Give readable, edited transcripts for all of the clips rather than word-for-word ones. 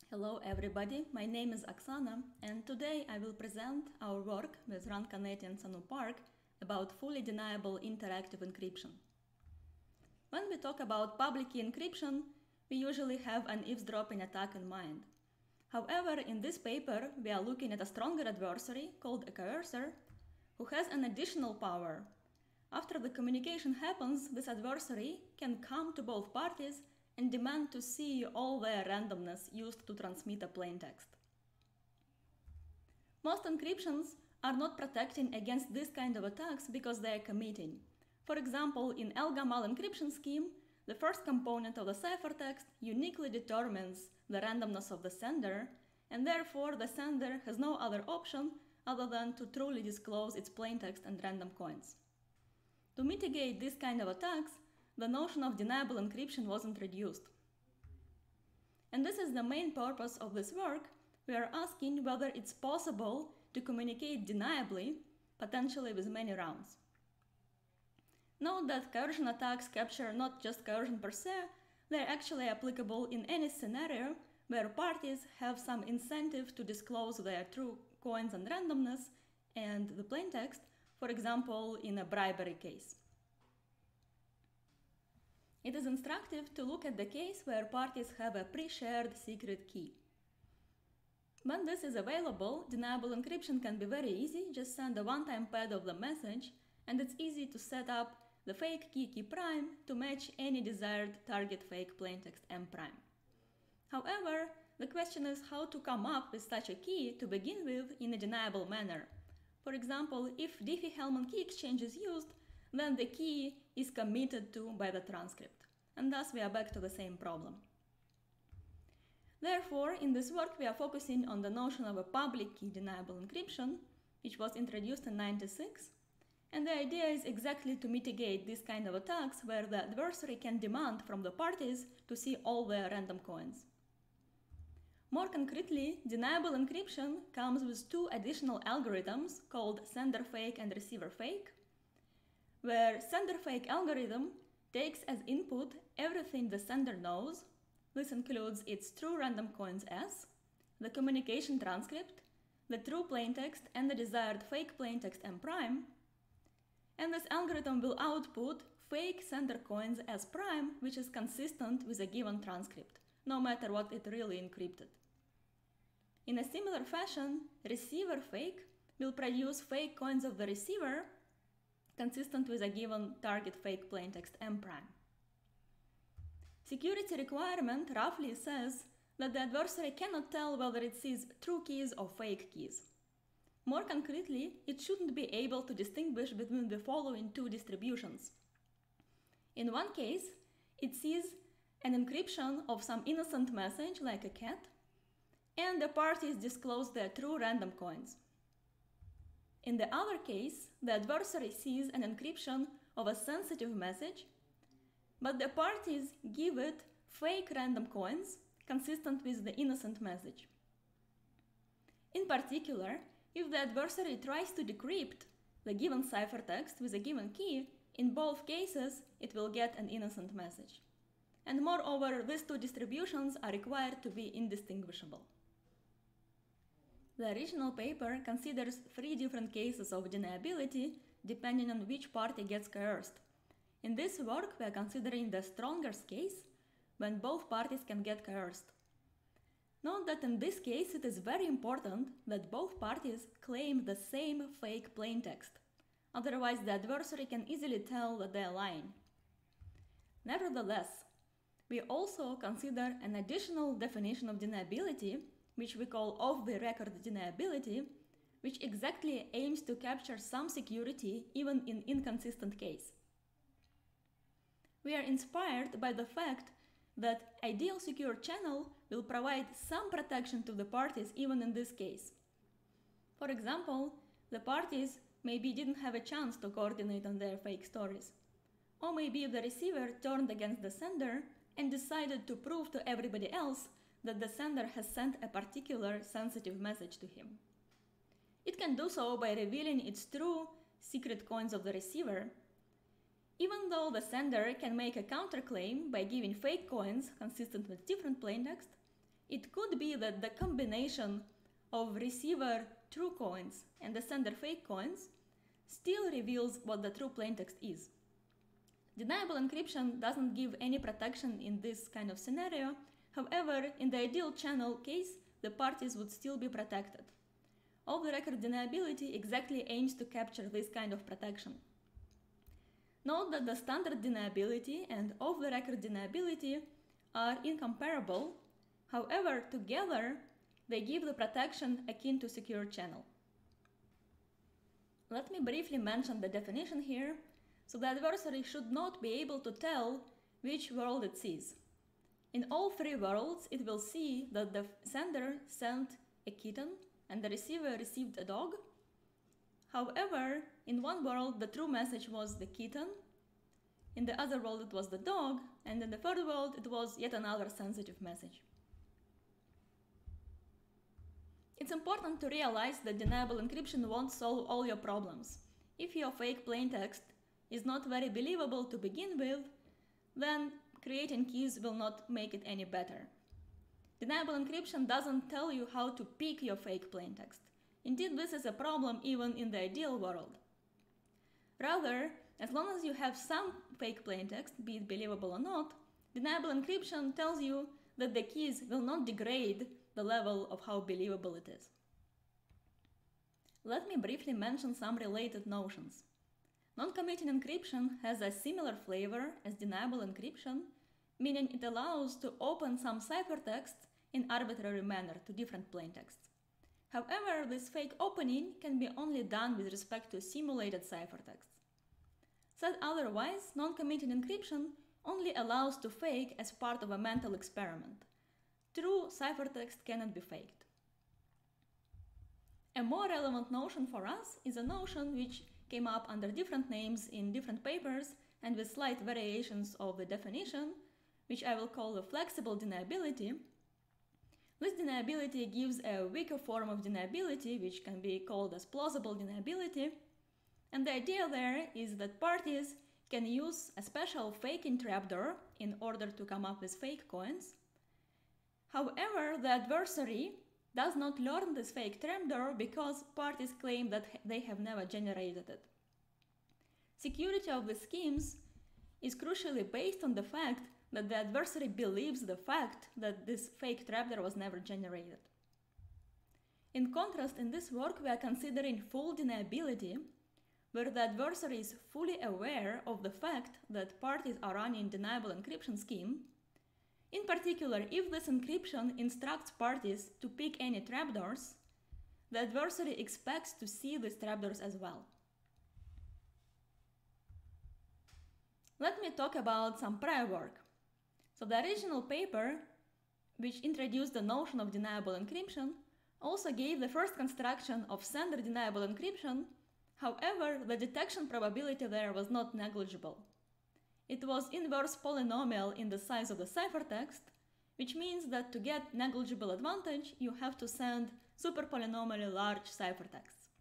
Hello everybody, my name is Oksana and today I will present our work with Ran Canetti and Sanu Park about fully deniable interactive encryption. When we talk about public key encryption, we usually have an eavesdropping attack in mind. However, in this paper we are looking at a stronger adversary called a coercer who has an additional power. After the communication happens, this adversary can come to both parties and demand to see all their randomness used to transmit a plaintext. Most encryptions are not protecting against this kind of attacks because they are committing. For example, in El-Gamal encryption scheme, the first component of the ciphertext uniquely determines the randomness of the sender, and therefore the sender has no other option other than to truly disclose its plaintext and random coins. To mitigate this kind of attacks, the notion of deniable encryption was introduced. And this is the main purpose of this work. We are asking whether it's possible to communicate deniably, potentially with many rounds. Note that coercion attacks capture not just coercion per se, they're actually applicable in any scenario where parties have some incentive to disclose their true coins and randomness and the plaintext, for example, in a bribery case. It is instructive to look at the case where parties have a pre-shared secret key. When this is available, deniable encryption can be very easy. Just send a one-time pad of the message, and it's easy to set up the fake key prime to match any desired target fake plaintext M prime. However, the question is how to come up with such a key to begin with in a deniable manner. For example, if Diffie-Hellman key exchange is used, then the key is committed to by the transcript, and thus we are back to the same problem. Therefore, in this work we are focusing on the notion of a public key deniable encryption, which was introduced in 1996, and the idea is exactly to mitigate this kind of attacks where the adversary can demand from the parties to see all their random coins. More concretely, deniable encryption comes with two additional algorithms called sender fake and receiver fake, where sender fake algorithm takes as input everything the sender knows. This includes its true random coins S, the communication transcript, the true plaintext and the desired fake plaintext M prime, and this algorithm will output fake sender coins S prime, which is consistent with a given transcript, no matter what it really encrypted. In a similar fashion, receiver fake will produce fake coins of the receiver consistent with a given target fake plaintext M prime. Security requirement roughly says that the adversary cannot tell whether it sees true keys or fake keys. More concretely, it shouldn't be able to distinguish between the following two distributions. In one case, it sees an encryption of some innocent message like a cat, and the parties disclose their true random coins. In the other case, the adversary sees an encryption of a sensitive message, but the parties give it fake random coins consistent with the innocent message. In particular, if the adversary tries to decrypt the given ciphertext with a given key, in both cases it will get an innocent message. And moreover, these two distributions are required to be indistinguishable. The original paper considers three different cases of deniability depending on which party gets coerced. In this work, we are considering the strongest case when both parties can get coerced. Note that in this case it is very important that both parties claim the same fake plaintext. Otherwise, the adversary can easily tell that they are lying. Nevertheless, we also consider an additional definition of deniability, which we call off-the-record deniability, which exactly aims to capture some security even in inconsistent case. We are inspired by the fact that ideal secure channel will provide some protection to the parties even in this case. For example, the parties maybe didn't have a chance to coordinate on their fake stories. Or maybe the receiver turned against the sender and decided to prove to everybody else that the sender has sent a particular sensitive message to him. It can do so by revealing its true secret coins of the receiver, even though the sender can make a counterclaim by giving fake coins consistent with different plaintext. it could be that the combination of receiver true coins and the sender fake coins still reveals what the true plaintext is. Deniable encryption doesn't give any protection in this kind of scenario. However, in the ideal channel case, the parties would still be protected. Off-the-record deniability exactly aims to capture this kind of protection. Note that the standard deniability and off-the-record deniability are incomparable. However, together, they give the protection akin to secure channel. Let me briefly mention the definition here. So the adversary should not be able to tell which world it sees. In all three worlds, it will see that the sender sent a kitten and the receiver received a dog. However, in one world, the true message was the kitten. In the other world, it was the dog. And in the third world, it was yet another sensitive message. It's important to realize that deniable encryption won't solve all your problems. If your fake plaintext is not very believable to begin with, then creating keys will not make it any better. Deniable encryption doesn't tell you how to pick your fake plaintext. Indeed, this is a problem even in the ideal world. Rather, as long as you have some fake plaintext, be it believable or not, deniable encryption tells you that the keys will not degrade the level of how believable it is. Let me briefly mention some related notions. Non-committing encryption has a similar flavor as deniable encryption, meaning it allows to open some ciphertext in arbitrary manner to different plaintexts. However, this fake opening can be only done with respect to simulated ciphertexts. Said otherwise, non-committing encryption only allows to fake as part of a mental experiment. True ciphertext cannot be faked. A more relevant notion for us is a notion which came up under different names in different papers and with slight variations of the definition, which I will call the flexible deniability. This deniability gives a weaker form of deniability, which can be called as plausible deniability. And the idea there is that parties can use a special faking trapdoor in order to come up with fake coins. However, the adversary does not learn this fake trapdoor because parties claim that they have never generated it. Security of the schemes is crucially based on the fact that the adversary believes the fact that this fake trapdoor was never generated. In contrast, in this work, we are considering full deniability, where the adversary is fully aware of the fact that parties are running deniable encryption scheme. In particular, if this encryption instructs parties to pick any trapdoors, the adversary expects to see these trapdoors as well. Let me talk about some prior work. So the original paper, which introduced the notion of deniable encryption, also gave the first construction of sender deniable encryption. However, the detection probability there was not negligible. It was inverse polynomial in the size of the ciphertext, which means that to get negligible advantage, you have to send superpolynomially large ciphertexts.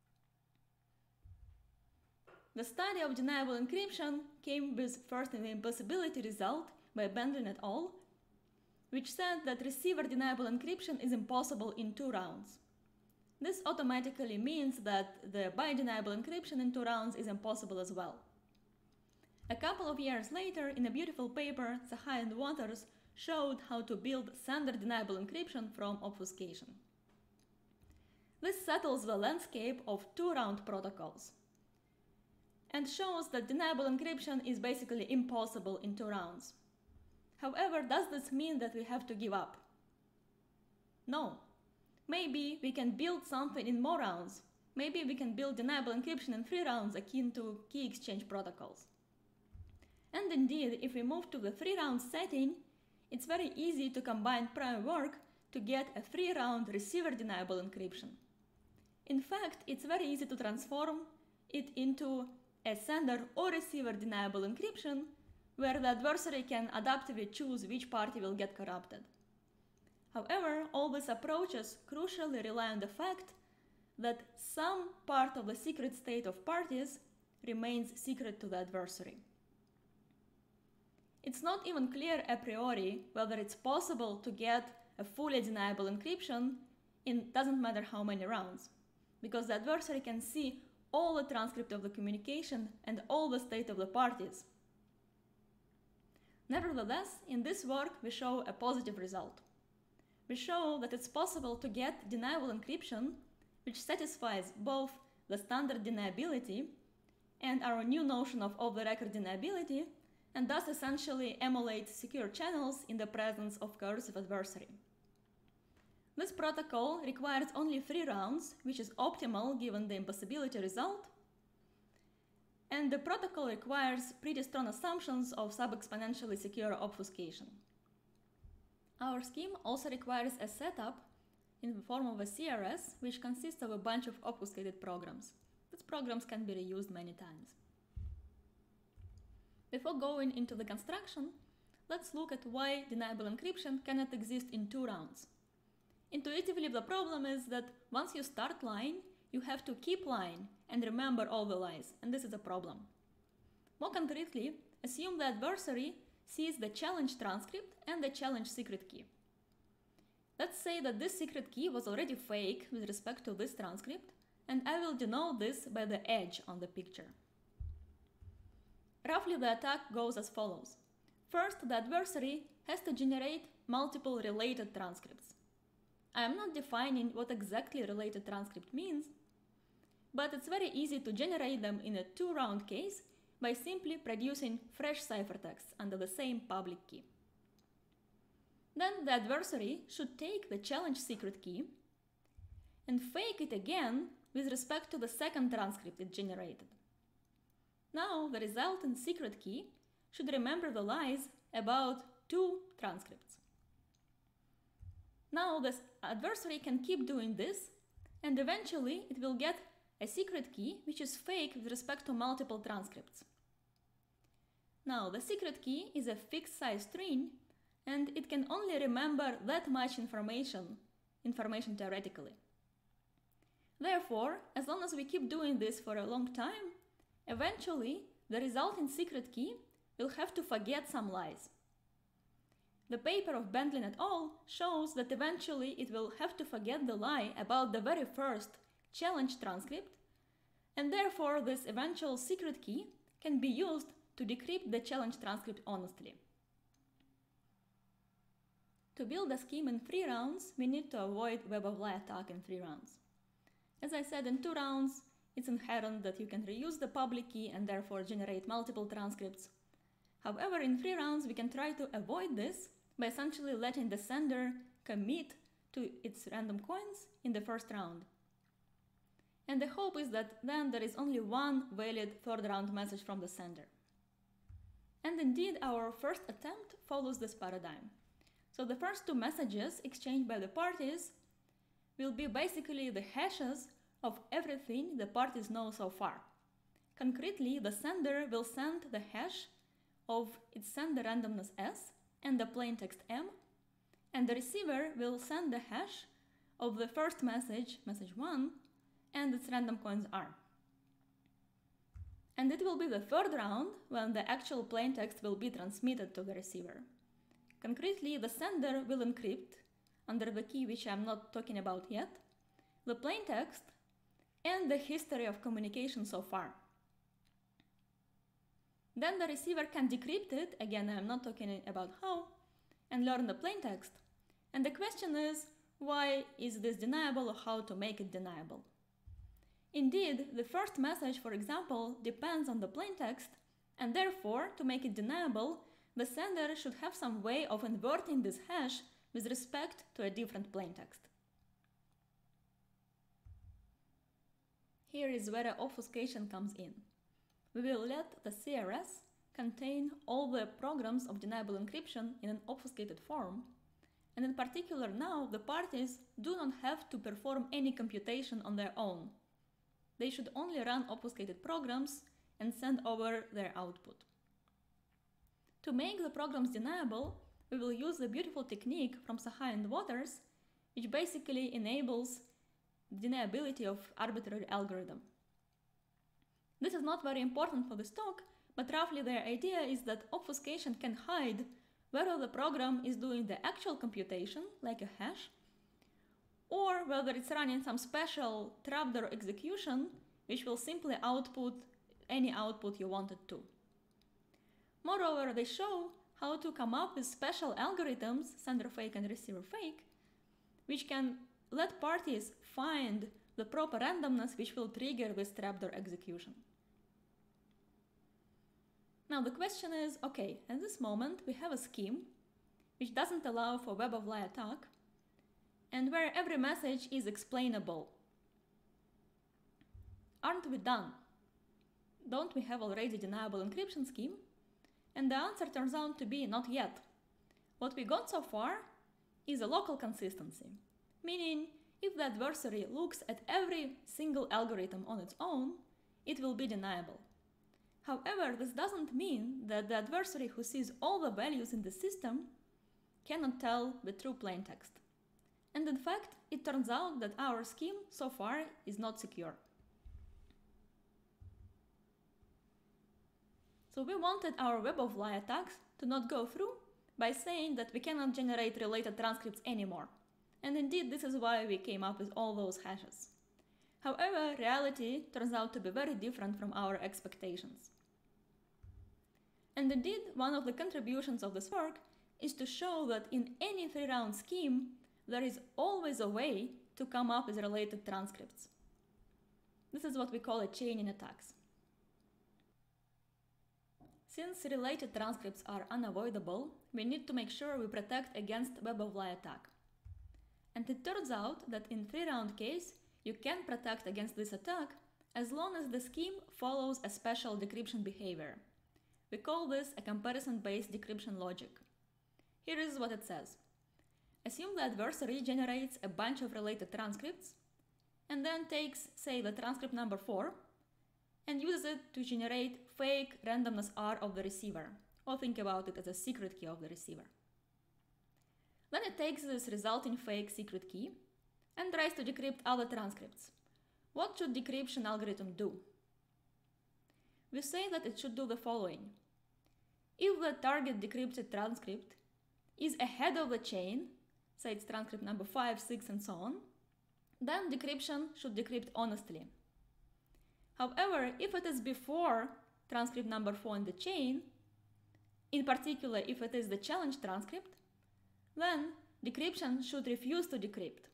The study of deniable encryption came with first an impossibility result by Bendlin et al., which said that receiver deniable encryption is impossible in 2 rounds. This automatically means that the bi-deniable encryption in 2 rounds is impossible as well. A couple of years later, in a beautiful paper, Sahai and Waters showed how to build sender deniable encryption from obfuscation. This settles the landscape of 2-round protocols and shows that deniable encryption is basically impossible in 2 rounds. However, does this mean that we have to give up? No. Maybe we can build something in more rounds. Maybe we can build deniable encryption in 3 rounds akin to key exchange protocols. And indeed, if we move to the 3-round setting, it's very easy to combine prior work to get a 3-round receiver deniable encryption. In fact, it's very easy to transform it into a sender or receiver deniable encryption, where the adversary can adaptively choose which party will get corrupted. However, all these approaches crucially rely on the fact that some part of the secret state of parties remains secret to the adversary. It's not even clear a priori whether it's possible to get a fully deniable encryption in doesn't matter how many rounds, because the adversary can see all the transcript of the communication and all the state of the parties. Nevertheless, in this work we show a positive result. We show that it's possible to get deniable encryption which satisfies both the standard deniability and our new notion of off-the-record deniability, and thus essentially emulates secure channels in the presence of coercive adversary. This protocol requires only 3 rounds, which is optimal given the impossibility result, and the protocol requires pretty strong assumptions of sub-exponentially secure obfuscation. Our scheme also requires a setup in the form of a CRS, which consists of a bunch of obfuscated programs. These programs can be reused many times. Before going into the construction, let's look at why deniable encryption cannot exist in 2 rounds. Intuitively, the problem is that once you start lying, you have to keep lying and remember all the lies, and this is a problem. More concretely, assume the adversary sees the challenge transcript and the challenge secret key. Let's say that this secret key was already fake with respect to this transcript, and I will denote this by the edge on the picture. Roughly, the attack goes as follows. First, the adversary has to generate multiple related transcripts. I am not defining what exactly related transcript means, but it's very easy to generate them in a 2-round case by simply producing fresh ciphertexts under the same public key. Then the adversary should take the challenge secret key and fake it again with respect to the second transcript it generated. Now the resultant secret key should remember the lies about 2 transcripts. Now the adversary can keep doing this, and eventually it will get a secret key which is fake with respect to multiple transcripts. Now the secret key is a fixed size string, and it can only remember that much information theoretically. Therefore, as long as we keep doing this for a long time, eventually the resulting secret key will have to forget some lies. The paper of Bentley et al. Shows that eventually it will have to forget the lie about the very first challenge transcript, and therefore this eventual secret key can be used to decrypt the challenge transcript honestly. To build a scheme in 3 rounds, we need to avoid web of lie attack in 3 rounds. As I said, in 2 rounds, it's inherent that you can reuse the public key and therefore generate multiple transcripts. However, in 3 rounds, we can try to avoid this by essentially letting the sender commit to its random coins in the first round. And the hope is that then there is only one valid 3rd round message from the sender. And indeed, our first attempt follows this paradigm. So the first 2 messages exchanged by the parties will be basically the hashes of everything the parties know so far. Concretely, the sender will send the hash of its sender randomness S and the plaintext M, and the receiver will send the hash of the first message, message 1, and its random coins R. And it will be the 3rd round when the actual plaintext will be transmitted to the receiver. Concretely, the sender will encrypt, under the key which I am not talking about yet, the plaintext and the history of communication so far. Then the receiver can decrypt it, again I am not talking about how, and learn the plaintext. And the question is, why is this deniable or how to make it deniable? Indeed, the first message, for example, depends on the plaintext, and therefore, to make it deniable, the sender should have some way of inverting this hash with respect to a different plaintext. Here is where obfuscation comes in. We will let the CRS contain all the programs of deniable encryption in an obfuscated form, and in particular now the parties do not have to perform any computation on their own. They should only run obfuscated programs and send over their output. To make the programs deniable, we will use the beautiful technique from Saha and Waters, which basically enables deniability of arbitrary algorithm. This is not very important for this talk, but roughly their idea is that obfuscation can hide whether the program is doing the actual computation, like a hash, or whether it's running some special trapdoor execution, which will simply output any output you want it to. Moreover, they show how to come up with special algorithms, sender fake and receiver fake, which can let parties find the proper randomness which will trigger this trapdoor execution. Now the question is, okay, at this moment we have a scheme which doesn't allow for web-of-lie attack and where every message is explainable. Aren't we done? Don't we have already deniable encryption scheme? And the answer turns out to be not yet. What we got so far is a local consistency, meaning if the adversary looks at every single algorithm on its own, it will be deniable. However, this doesn't mean that the adversary who sees all the values in the system cannot tell the true plaintext. And in fact, it turns out that our scheme so far is not secure. So we wanted our web-of-lie attacks to not go through by saying that we cannot generate related transcripts anymore. And indeed, this is why we came up with all those hashes. However, reality turns out to be very different from our expectations. And indeed, one of the contributions of this work is to show that in any 3-round scheme, there is always a way to come up with related transcripts. This is what we call a chain in attacks. Since related transcripts are unavoidable, we need to make sure we protect against web-of-lie attack. And it turns out that in 3-round case, you can protect against this attack as long as the scheme follows a special decryption behavior. We call this a comparison-based decryption logic. Here is what it says. Assume the adversary generates a bunch of related transcripts and then takes, say, the transcript number 4 and uses it to generate fake randomness R of the receiver, or think about it as a secret key of the receiver. Then it takes this resulting fake secret key and tries to decrypt other transcripts. What should decryption algorithm do? We say that it should do the following. If the target decrypted transcript is ahead of the chain, say it's transcript number 5, 6, and so on, then decryption should decrypt honestly. However, if it is before transcript number 4 in the chain, in particular if it is the challenge transcript, then decryption should refuse to decrypt.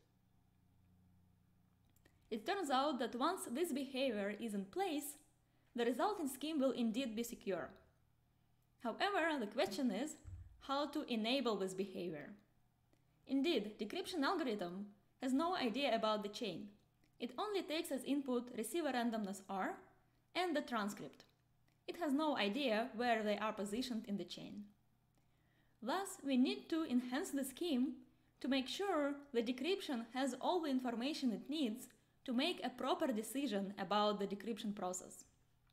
It turns out that once this behavior is in place, the resulting scheme will indeed be secure. However, the question is how to enable this behavior. Indeed, decryption algorithm has no idea about the chain. It only takes as input receiver randomness R and the transcript. It has no idea where they are positioned in the chain. Thus, we need to enhance the scheme to make sure the decryption has all the information it needs to make a proper decision about the decryption process.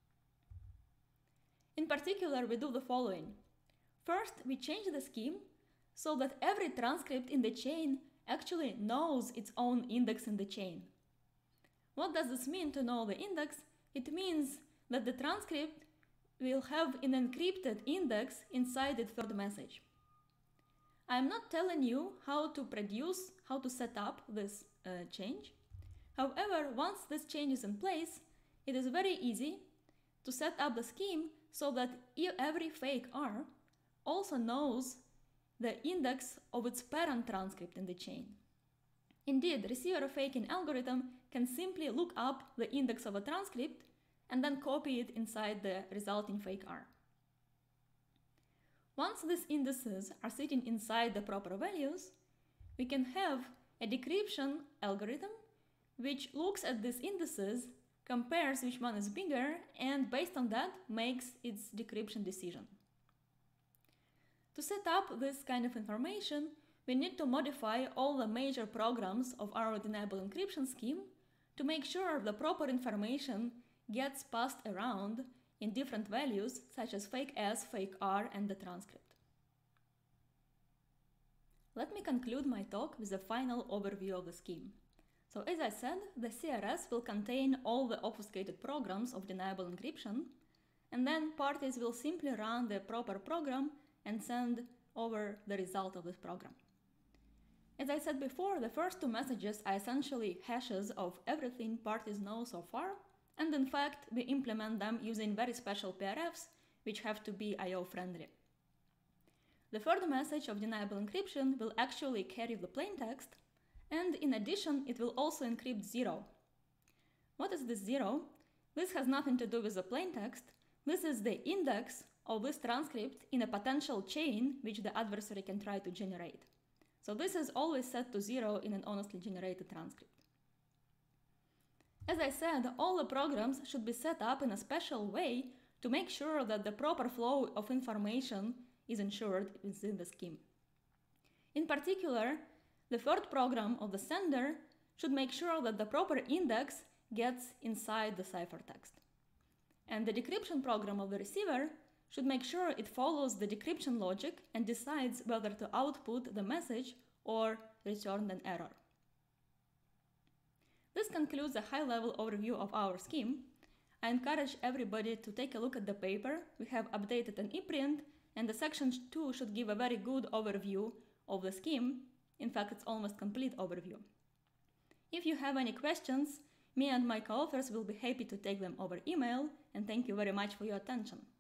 In particular, we do the following. First, we change the scheme so that every transcript in the chain actually knows its own index in the chain. What does this mean to know the index? It means that the transcript will have an encrypted index inside the third message. I'm not telling you how to set up this change. However, once this change is in place, it is very easy to set up the scheme so that every fake R also knows the index of its parent transcript in the chain. Indeed, receiver faking algorithm can simply look up the index of a transcript and then copy it inside the resulting fake R. Once these indices are sitting inside the proper values, we can have a decryption algorithm which looks at these indices, compares which one is bigger, and based on that makes its decryption decision. To set up this kind of information, we need to modify all the major programs of our deniable encryption scheme to make sure the proper information gets passed around in different values such as fake S, fake R, and the transcript. Let me conclude my talk with a final overview of the scheme. So as I said, the CRS will contain all the obfuscated programs of deniable encryption, and then parties will simply run the proper program and send over the result of this program. As I said before, the first two messages are essentially hashes of everything parties know so far, and in fact, we implement them using very special PRFs, which have to be I/O friendly. The third message of deniable encryption will actually carry the plaintext, and in addition, it will also encrypt 0. What is this 0? This has nothing to do with the plaintext. This is the index of this transcript in a potential chain which the adversary can try to generate. So this is always set to 0 in an honestly generated transcript. As I said, all the programs should be set up in a special way to make sure that the proper flow of information is ensured within the scheme. In particular, the third program of the sender should make sure that the proper index gets inside the ciphertext. And the decryption program of the receiver should make sure it follows the decryption logic and decides whether to output the message or return an error. This concludes a high-level overview of our scheme. I encourage everybody to take a look at the paper. We have updated an ePrint, and the section 2 should give a very good overview of the scheme. In fact, it's almost complete overview. If you have any questions, me and my co-authors will be happy to take them over email, and thank you very much for your attention.